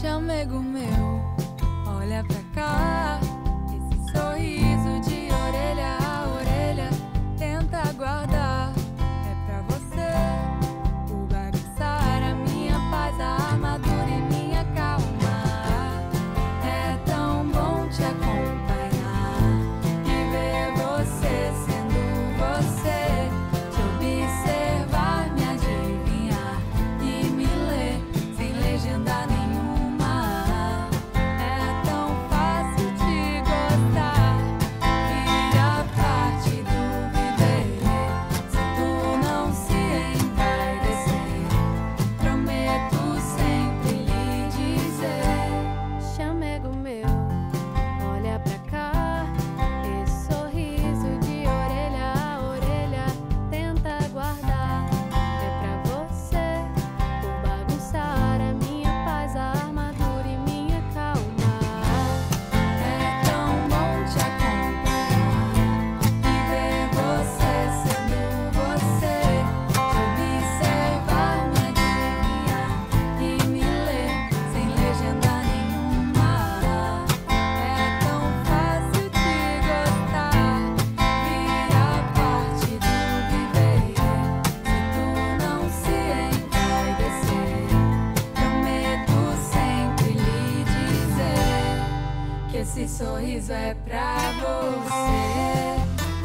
Chamego meu, olha pra cá. Esse sorriso de orelha a orelha, tenta guardar. É pra você o bagunçar a minha paz, a armadura e minha calma. É tão bom te acompanhar e ver você sendo você, te observar, me adivinhar e me ler sem legenda nenhuma. É tão fácil te gostar, vira parte do viver. Se tu não se envaidecer, prometo sempre lhe dizer. Chamego meu, olha pra cá. Esse sorriso de orelha a orelha, tenta guardar. É pra você por bagunçar a minha paz, a armadura e minha calma. É tão bom te acompanhar e ver você sendo você, te observar, me adivinhar e me ler sem legenda nenhuma. É tão fácil te gostar, vira parte do viver. Se tu não se envaidecer, prometo sempre lhe dizer que esse sorriso é pra você.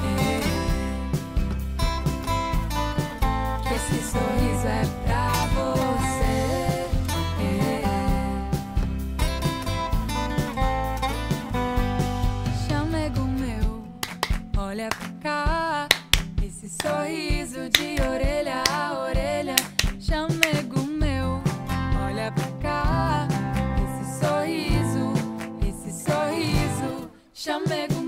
Que esse sorriso é pra você. Chamego meu, olha pra cá. Esse sorriso de orelha a orelha. Chamego meu, olha pra cá. Esse sorriso, chamego